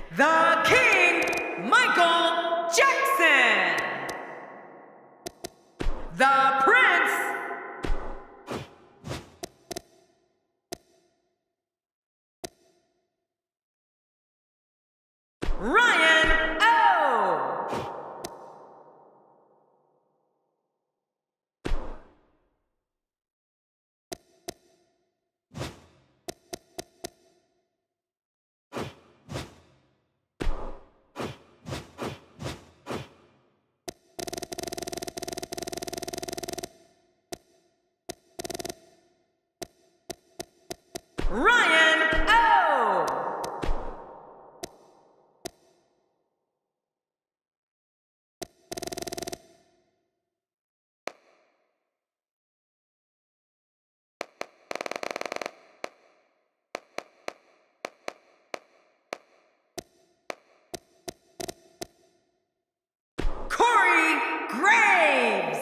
the King, Michael Jackson. The Prince, Rhyno. Rhyno. Corey Graves.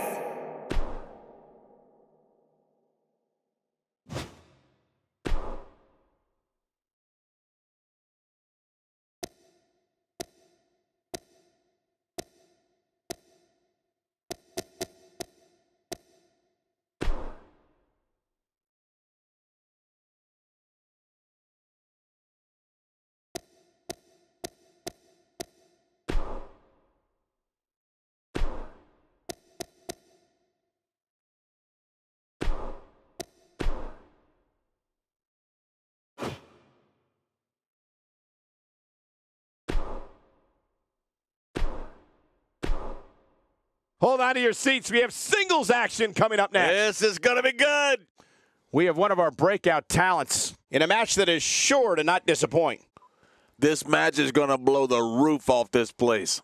Hold on to your seats. We have singles action coming up next. This is going to be good. We have one of our breakout talents in a match that is sure to not disappoint. This match is going to blow the roof off this place.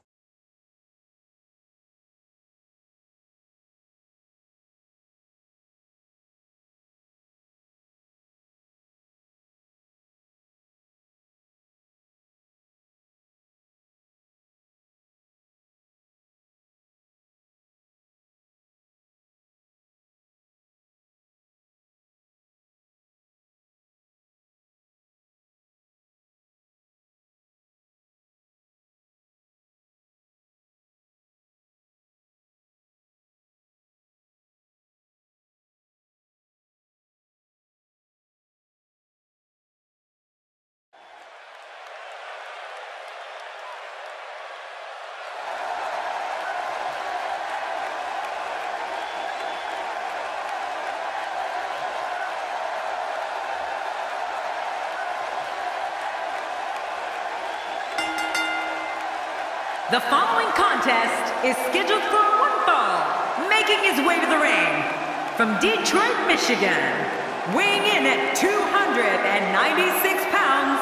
The following contest is scheduled for one fall, making his way to the ring from Detroit, Michigan, weighing in at 296 pounds,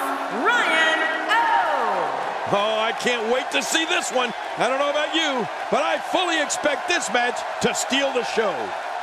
Rhyno. Oh, I can't wait to see this one. I don't know about you, but I fully expect this match to steal the show.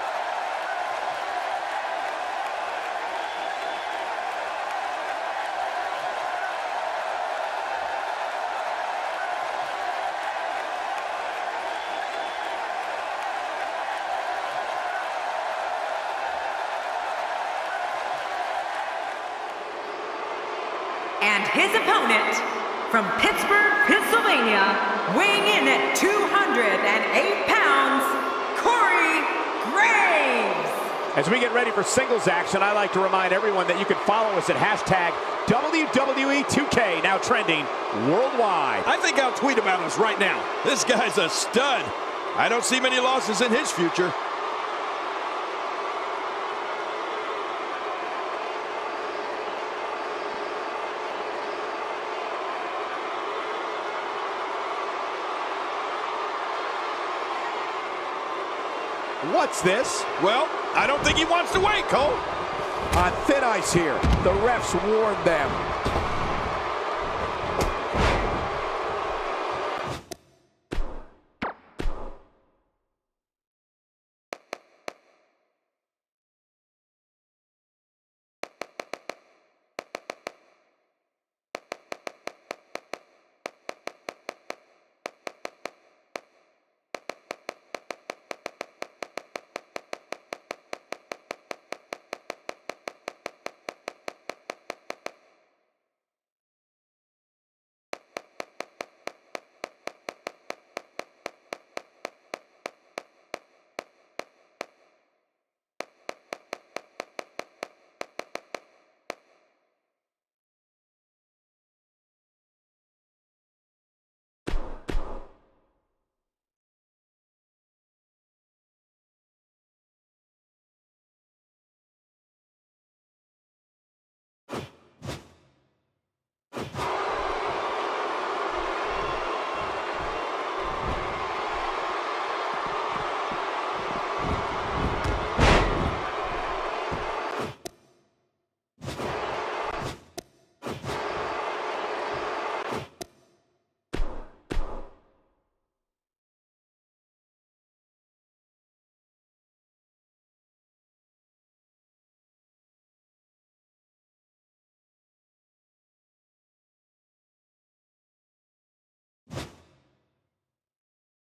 And his opponent, from Pittsburgh, Pennsylvania, weighing in at 208 pounds, Corey Graves. As we get ready for singles action, I'd like to remind everyone that you can follow us at hashtag WWE2K, now trending worldwide. I think I'll tweet about us right now. This guy's a stud. I don't see many losses in his future. What's this? Well, I don't think he wants to wait, Cole. On thin ice here. The refs warned them.